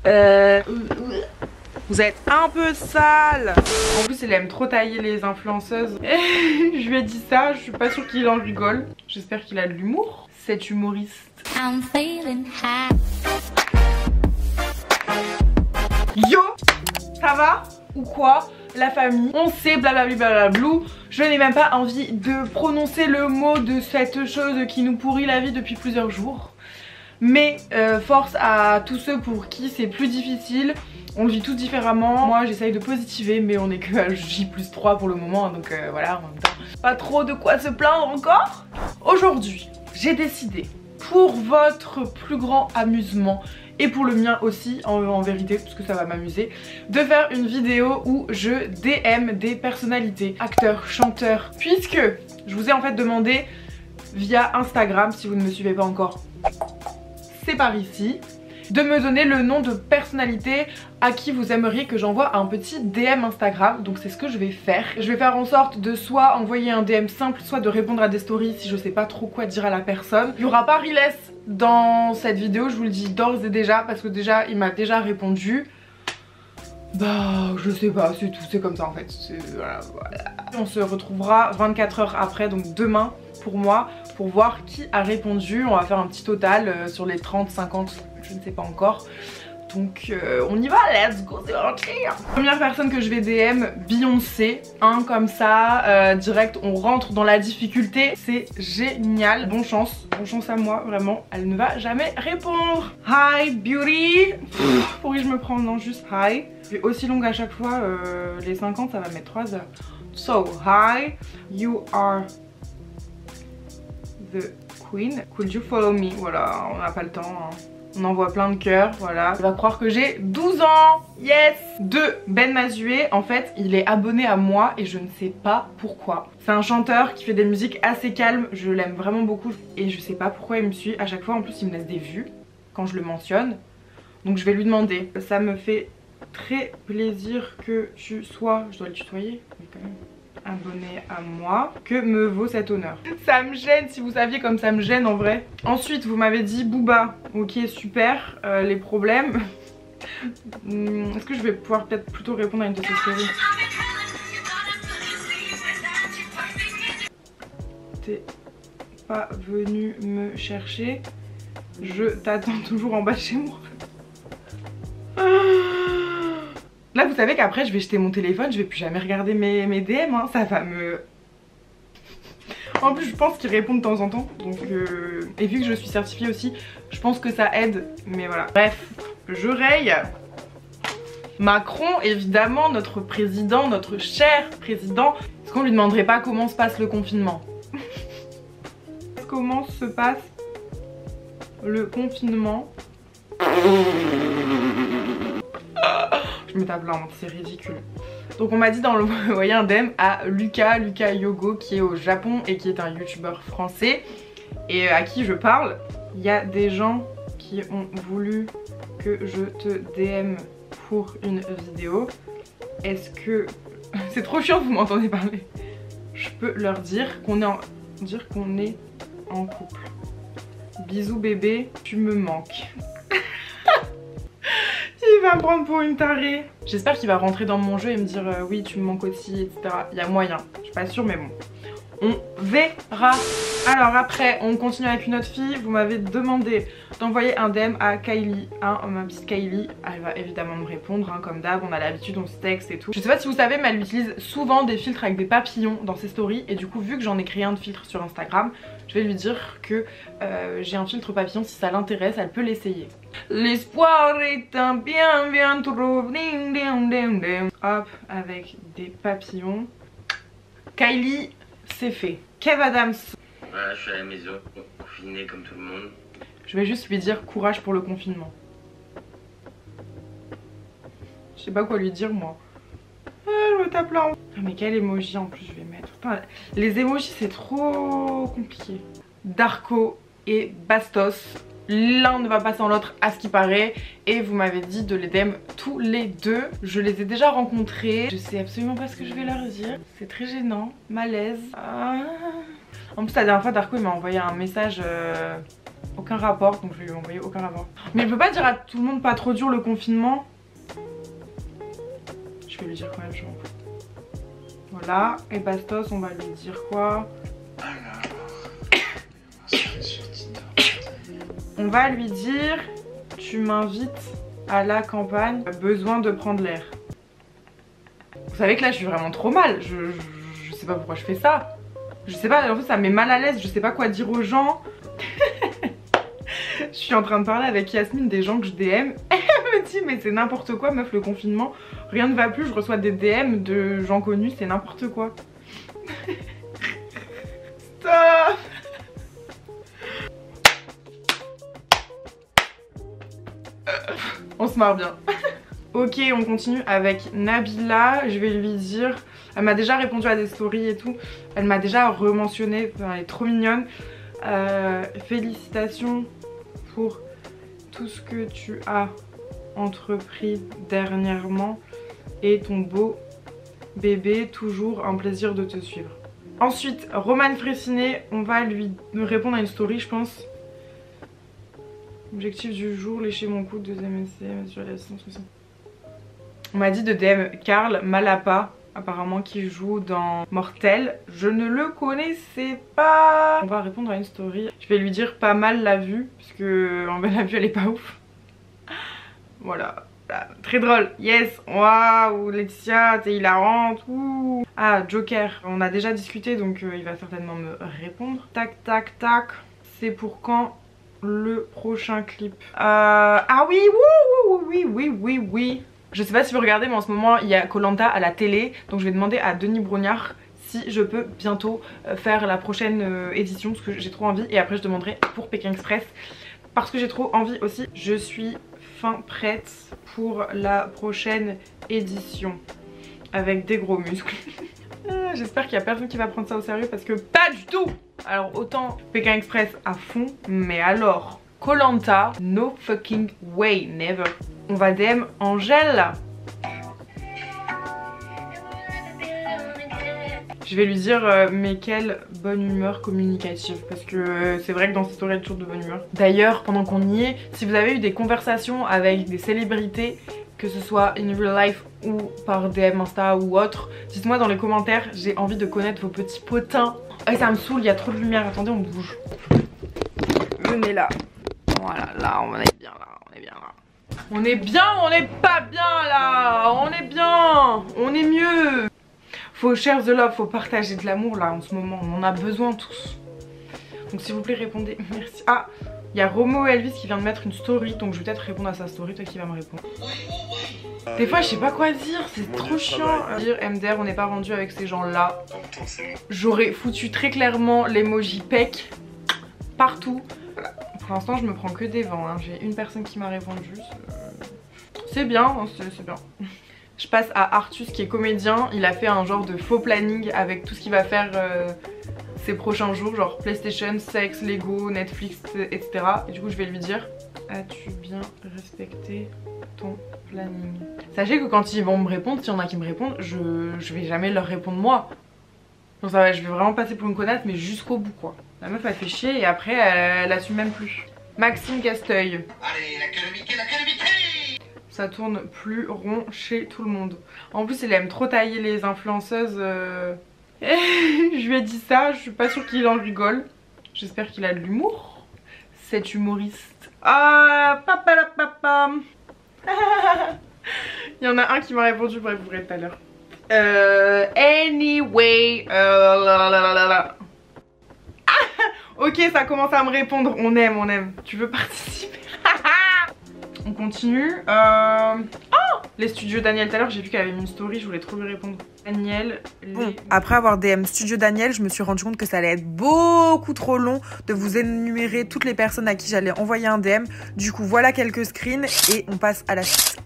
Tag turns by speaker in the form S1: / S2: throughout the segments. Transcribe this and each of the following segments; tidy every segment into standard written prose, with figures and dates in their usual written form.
S1: Vous êtes un peu sale. En plus elle aime trop tailler les influenceuses. Je lui ai dit ça, je suis pas sûre qu'il en rigole. J'espère qu'il a de l'humour, cet humoriste. Yo, ça va ou quoi la famille? On sait blablabla blablablou. Je n'ai même pas envie de prononcer le mot de cette chose qui nous pourrit la vie depuis plusieurs jours. Mais force à tous ceux pour qui c'est plus difficile. On le vit tous différemment. Moi j'essaye de positiver mais on est que à J+3 pour le moment. Donc voilà, en même temps, pas trop de quoi se plaindre encore. Aujourd'hui j'ai décidé, pour votre plus grand amusement et pour le mien aussi en vérité, parce que ça va m'amuser, de faire une vidéo où je DM des personnalités, acteurs, chanteurs, puisque je vous ai en fait demandé via Instagram, si vous ne me suivez pas encore, c'est par ici, de me donner le nom de personnalité à qui vous aimeriez que j'envoie un petit DM Instagram. Donc c'est ce que je vais faire. Je vais faire en sorte de soit envoyer un DM simple, soit de répondre à des stories si je sais pas trop quoi dire à la personne. Il n'y aura pas Riles dans cette vidéo, je vous le dis d'ores et déjà, parce que déjà il m'a déjà répondu. Bah je sais pas, c'est tout, c'est comme ça en fait. Voilà. On se retrouvera 24 heures après, donc demain pour moi, pour voir qui a répondu. On va faire un petit total sur les 30, 50, je ne sais pas encore. Donc on y va, let's go, c'est parti. Première personne que je vais DM, Beyoncé, hein, comme ça, direct on rentre dans la difficulté, c'est génial. Bonne chance à moi, vraiment, elle ne va jamais répondre. Hi beauty. Pour qui je me prends, non, juste hi. Je vais aussi longue à chaque fois, les 50 ça va mettre 3 heures. So hi, you are the queen, could you follow me? Voilà, on n'a pas le temps, hein. On envoie plein de cœurs, voilà. Il va croire que j'ai 12 ans, yes. De Ben Mazué, en fait, il est abonné à moi et je ne sais pas pourquoi. C'est un chanteur qui fait des musiques assez calmes, je l'aime vraiment beaucoup. Et je sais pas pourquoi il me suit, à chaque fois en plus il me laisse des vues quand je le mentionne. Donc je vais lui demander. Ça me fait très plaisir que tu sois, je dois le tutoyer, mais quand même, abonné à moi. Que me vaut cet honneur? Ça me gêne, si vous saviez comme ça me gêne en vrai. Ensuite vous m'avez dit Booba, ok super, les problèmes. Est-ce que je vais pouvoir peut-être plutôt répondre à une de ces séries? T'es pas venu me chercher, je t'attends toujours en bas de chez moi. Là vous savez qu'après je vais jeter mon téléphone, je vais plus jamais regarder mes DM, hein. Ça va me... En plus je pense qu'ils répondent de temps en temps, donc et vu que je suis certifiée aussi, je pense que ça aide, mais voilà. Bref, je raye. Macron évidemment, notre président, notre cher président. Est-ce qu'on lui demanderait pas comment se passe le confinement? Comment se passe le confinement? Je me tape la honte, c'est ridicule. Donc on m'a dit d'envoyer un DM à Lucas Yogo qui est au Japon et qui est un youtubeur français et à qui je parle. Il y a des gens qui ont voulu que je te DM pour une vidéo. Est-ce que... C'est trop chiant, vous m'entendez parler. Je peux leur dire qu'on est en couple. Bisous bébé, tu me manques. Il va me prendre pour une tarée. J'espère qu'il va rentrer dans mon jeu et me dire oui tu me manques aussi, etc. Il y a moyen, je suis pas sûre mais bon. On verra. Alors après on continue avec une autre fille. Vous m'avez demandé d'envoyer un DM à Kylie, hein, ma petite Kylie. Elle va évidemment me répondre, hein, comme d'hab, on a l'habitude, on se texte et tout. Je sais pas si vous savez mais elle utilise souvent des filtres avec des papillons dans ses stories. Et du coup vu que j'en ai créé un de filtre sur Instagram, je vais lui dire que j'ai un filtre papillon, si ça l'intéresse elle peut l'essayer. L'espoir est un bien trop. Hop, avec des papillons. Kylie, c'est fait. Kev Adams.
S2: Voilà, je suis à la maison, confiné comme tout le monde.
S1: Je vais juste lui dire courage pour le confinement. Je sais pas quoi lui dire moi. Je me tape là. Ah, mais quel emoji en plus je vais mettre. Putain, les emojis c'est trop compliqué. Darko et Bastos. L'un ne va pas sans l'autre à ce qui paraît. Et vous m'avez dit de les DM tous les deux. Je les ai déjà rencontrés. Je sais absolument pas ce que je vais leur dire. C'est très gênant, malaise. En plus la dernière fois Darko il m'a envoyé un message aucun rapport, donc je vais lui envoyer aucun rapport. Mais je peux pas dire à tout le monde pas trop dur le confinement. Je vais lui dire quand même, je m'en fous. Voilà, et Bastos, on va lui dire quoi? On va lui dire, tu m'invites à la campagne, besoin de prendre l'air. Vous savez que là je suis vraiment trop mal, je sais pas pourquoi je fais ça. Je sais pas, en fait ça me met mal à l'aise, je sais pas quoi dire aux gens. Je suis en train de parler avec Yasmine des gens que je DM. Elle me dit mais c'est n'importe quoi meuf, le confinement, rien ne va plus, je reçois des DM de gens connus, c'est n'importe quoi. Stop. On se marre bien. Ok, on continue avec Nabila. Je vais lui dire, elle m'a déjà répondu à des stories et tout. Elle m'a déjà rementionné, enfin, elle est trop mignonne. Félicitations pour tout ce que tu as entrepris dernièrement et ton beau bébé, toujours un plaisir de te suivre. Ensuite, Romane Fressinet, on va lui répondre à une story, je pense. Objectif du jour, lécher mon coude, 2ème essai, sur l'assistance aussi. On m'a dit de DM Karl Malapa, apparemment qui joue dans Mortel. Je ne le connaissais pas. On va répondre à une story. Je vais lui dire pas mal la vue, parce que en vrai la vue elle est pas ouf. Voilà. Très drôle, yes, waouh, Laetitia, t'es hilarante, ouh. Ah, Joker, on a déjà discuté donc il va certainement me répondre. Tac, tac, tac, c'est pour quand le prochain clip? Ah oui, oui. Je sais pas si vous regardez mais en ce moment il y a Koh-Lanta à la télé, donc je vais demander à Denis Brognard si je peux bientôt faire la prochaine édition parce que j'ai trop envie, et après je demanderai pour Pékin Express parce que j'ai trop envie aussi. Je suis fin prête pour la prochaine édition avec des gros muscles. J'espère qu'il y a personne qui va prendre ça au sérieux parce que pas du tout. Alors autant Pékin Express à fond, mais alors Koh-Lanta, no fucking way, never. On va DM Angèle. Je vais lui dire mais quelle bonne humeur communicative, parce que c'est vrai que dans cette story elle est toujours de bonne humeur. D'ailleurs pendant qu'on y est, si vous avez eu des conversations avec des célébrités, que ce soit in real life ou par DM Insta ou autre, dites-moi dans les commentaires, j'ai envie de connaître vos petits potins. Ah, ça me saoule, il y a trop de lumière, attendez on bouge. Venez là. Voilà, là on est bien là, on est bien là. On est bien ou on n'est pas bien là? On est bien, on est mieux. Faut share the love, faut partager de l'amour là en ce moment, on en a besoin tous. Donc s'il vous plaît répondez, merci. Ah, il y a Romo Elvis qui vient de mettre une story, donc je vais peut-être répondre à sa story, toi qui va me répondre. Des fois je sais pas quoi dire, c'est trop chiant. Dire MDR, on n'est pas rendu avec ces gens là. J'aurais foutu très clairement l'emoji pec partout. Pour l'instant je me prends que des vents, hein. J'ai une personne qui m'a répondu. C'est bien, hein, c'est bien. Je passe à Artus qui est comédien, il a fait un genre de faux planning avec tout ce qu'il va faire ces prochains jours, genre PlayStation, sexe, Lego, Netflix, etc. Et du coup je vais lui dire, as-tu bien respecté ton planning? Sachez que quand ils vont me répondre, s'il y en a qui me répondent, je vais jamais leur répondre moi. Donc ça va, je vais vraiment passer pour une connasse mais jusqu'au bout quoi. La meuf elle fait chier et après elle assume même plus. Maxime Casteuil.
S3: Allez, la queue de Mickey, la queue de Mickey!
S1: Ça tourne plus rond chez tout le monde. En plus il aime trop tailler les influenceuses. Je lui ai dit ça, je suis pas sûre qu'il en rigole. J'espère qu'il a de l'humour, cet humoriste. Ah, papa la papa. Il y en a un qui m'a répondu, bref vous verrez tout à l'heure. Anyway, ok, ça commence à me répondre. On aime. Tu veux participer? On continue. Oh, les studios Daniel, tout à l'heure j'ai vu qu'elle avait mis une story, je voulais trop lui répondre. Daniel. Bon, après avoir DM Studio Daniel, je me suis rendu compte que ça allait être beaucoup trop long de vous énumérer toutes les personnes à qui j'allais envoyer un DM. Du coup, voilà quelques screens et on passe à la suite.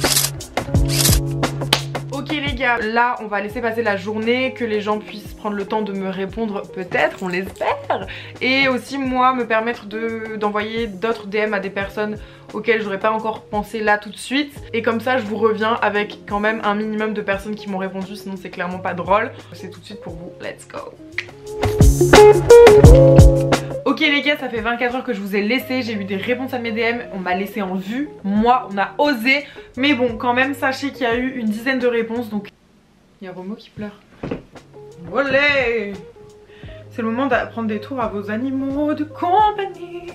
S1: Ok les gars, là on va laisser passer la journée, que les gens puissent prendre le temps de me répondre peut-être, on l'espère. Et aussi moi me permettre d'envoyer d'autres DM à des personnes auxquelles j'aurais pas encore pensé là tout de suite. Et comme ça je vous reviens avec quand même un minimum de personnes qui m'ont répondu, sinon c'est clairement pas drôle. C'est tout de suite pour vous, let's go. Ok les gars, ça fait 24 heures que je vous ai laissé, j'ai eu des réponses à mes DM, on m'a laissé en vue, moi on a osé, mais bon quand même sachez qu'il y a eu une dizaine de réponses, donc il y a Romo qui pleure. Olé! C'est le moment d'apprendre des tours à vos animaux de compagnie.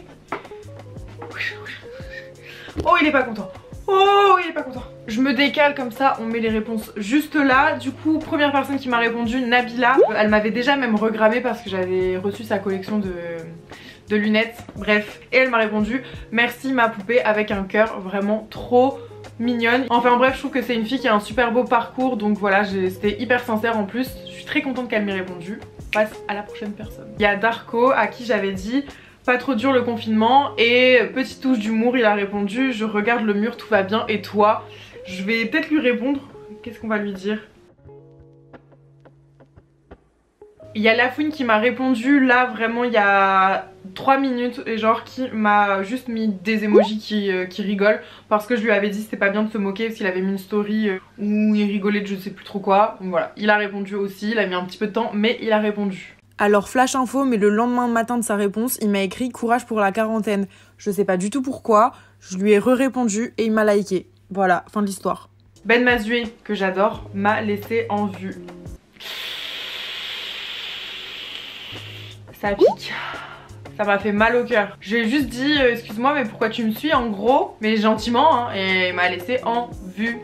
S1: Oh il est pas content. Oh il est pas content. Je me décale comme ça, on met les réponses juste là. Du coup première personne qui m'a répondu, Nabila. Elle m'avait déjà même regrammé parce que j'avais reçu sa collection de lunettes. Bref, et elle m'a répondu merci ma poupée avec un cœur, vraiment trop mignonne. Enfin bref, je trouve que c'est une fille qui a un super beau parcours, donc voilà, c'était hyper sincère en plus. Je suis très contente qu'elle m'ait répondu. On passe à la prochaine personne. Il y a Darko à qui j'avais dit pas trop dur le confinement et petite touche d'humour, il a répondu je regarde le mur, tout va bien et toi? Je vais peut-être lui répondre. Qu'est-ce qu'on va lui dire? Il y a Lafouine qui m'a répondu là vraiment il y a 3 minutes et genre qui m'a juste mis des emojis qui rigolent parce que je lui avais dit c'était pas bien de se moquer parce qu'il avait mis une story où il rigolait de je sais plus trop quoi. Donc voilà, il a répondu aussi, il a mis un petit peu de temps mais il a répondu.
S4: Alors flash info, mais le lendemain matin de sa réponse, il m'a écrit courage pour la quarantaine. Je sais pas du tout pourquoi, je lui ai répondu et il m'a liké. Voilà, fin de l'histoire.
S1: Ben Mazué, que j'adore, m'a laissé en vue. Ça pique. Ça m'a fait mal au cœur. J'ai juste dit excuse-moi mais pourquoi tu me suis en gros, mais gentiment hein, et il m'a laissé en vue.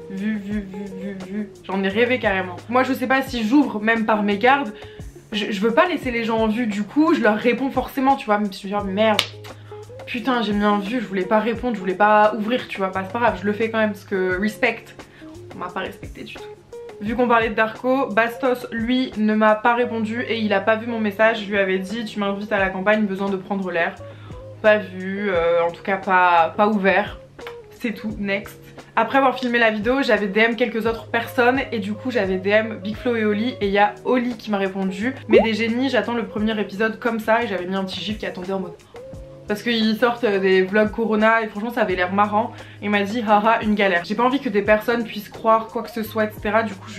S1: J'en ai rêvé carrément. Moi je sais pas si j'ouvre même par mes gardes. Je veux pas laisser les gens en vue, du coup je leur réponds forcément, tu vois, mais je me dis oh, merde, putain j'ai mis en vue, je voulais pas répondre, je voulais pas ouvrir, tu vois, bah, c'est pas grave, je le fais quand même parce que respect, on m'a pas respecté du tout. Vu qu'on parlait de Darko, Bastos lui ne m'a pas répondu et il a pas vu mon message, je lui avais dit tu m'invites à la campagne, besoin de prendre l'air, pas vu, en tout cas pas ouvert, c'est tout, next. Après avoir filmé la vidéo, j'avais DM quelques autres personnes et du coup j'avais DM Big Flo et Oli et il y a Oli qui m'a répondu mais des génies, j'attends le premier épisode comme ça et j'avais mis un petit gif qui attendait en mode parce qu'ils sortent des vlogs Corona et franchement ça avait l'air marrant. Il m'a dit haha une galère. J'ai pas envie que des personnes puissent croire quoi que ce soit etc. Du coup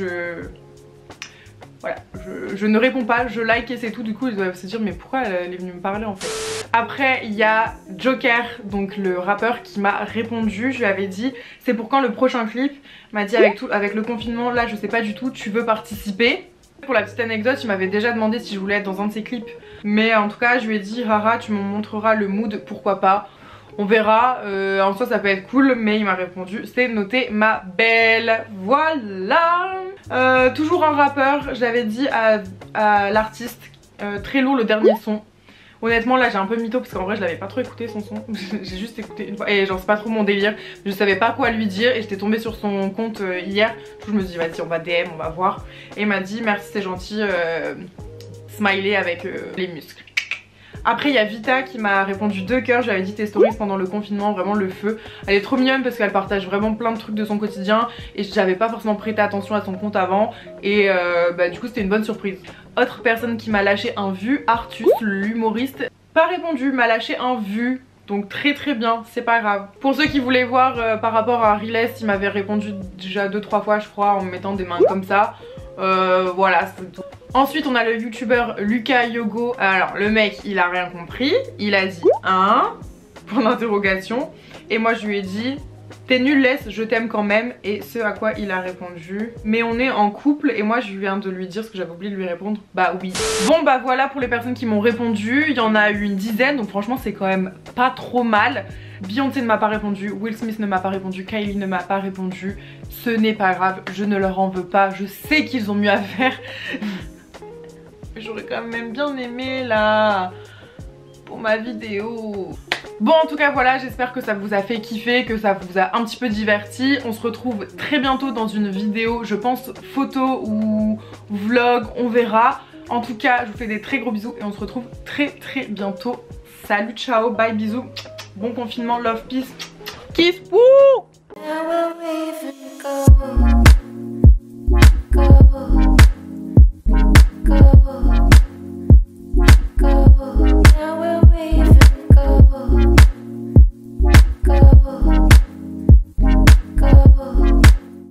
S1: voilà, je ne réponds pas, je like et c'est tout. Du coup ils doivent se dire mais pourquoi elle est venue me parler en fait. Après il y a Joker, donc le rappeur qui m'a répondu. Je lui avais dit c'est pour quand le prochain clip. Il m'a dit avec le confinement là je sais pas du tout, tu veux participer? Pour la petite anecdote il m'avait déjà demandé si je voulais être dans un de ses clips. Mais en tout cas je lui ai dit haha tu me montreras le mood, pourquoi pas. On verra, en soi ça peut être cool mais il m'a répondu c'est noté ma belle. Voilà. Toujours un rappeur, j'avais dit à l'artiste très lourd le dernier son. Honnêtement là j'ai un peu mytho parce qu'en vrai je l'avais pas trop écouté son son. J'ai juste écouté une fois et genre c'est pas trop mon délire. Je savais pas quoi lui dire et j'étais tombée sur son compte hier. Du coup je me suis dit vas-y on va DM, on va voir. Et il m'a dit merci c'est gentil, smiley avec les muscles. Après il y a Vita qui m'a répondu 2 cœurs, je lui avais dit tes stories pendant le confinement, vraiment le feu. Elle est trop mignonne parce qu'elle partage vraiment plein de trucs de son quotidien et j'avais pas forcément prêté attention à son compte avant et bah, du coup c'était une bonne surprise. Autre personne qui m'a lâché un vu, Artus l'humoriste, pas répondu, m'a lâché un vu. Donc très bien, c'est pas grave. Pour ceux qui voulaient voir par rapport à Riles, il m'avait répondu déjà 2-3 fois je crois en me mettant des mains comme ça. Voilà c'est tout. Ensuite on a le youtubeur Lucas Yogo. Alors le mec il a rien compris, il a dit point d'interrogation et moi je lui ai dit t'es nul laisse, je t'aime quand même. Et ce à quoi il a répondu mais on est en couple et moi je viens de lui dire ce que j'avais oublié de lui répondre, bah oui. Bon bah voilà pour les personnes qui m'ont répondu, il y en a eu une dizaine donc franchement c'est quand même pas trop mal. Beyoncé ne m'a pas répondu, Will Smith ne m'a pas répondu, Kylie ne m'a pas répondu. Ce n'est pas grave, je ne leur en veux pas, je sais qu'ils ont mieux à faire. J'aurais quand même bien aimé là pour ma vidéo. Bon en tout cas voilà, j'espère que ça vous a fait kiffer, que ça vous a un petit peu diverti. On se retrouve très bientôt dans une vidéo, je pense photo ou vlog, on verra. En tout cas je vous fais des très gros bisous et on se retrouve très bientôt. Salut, ciao, bye, bisous. Bon confinement, love, peace, kiss, wouh.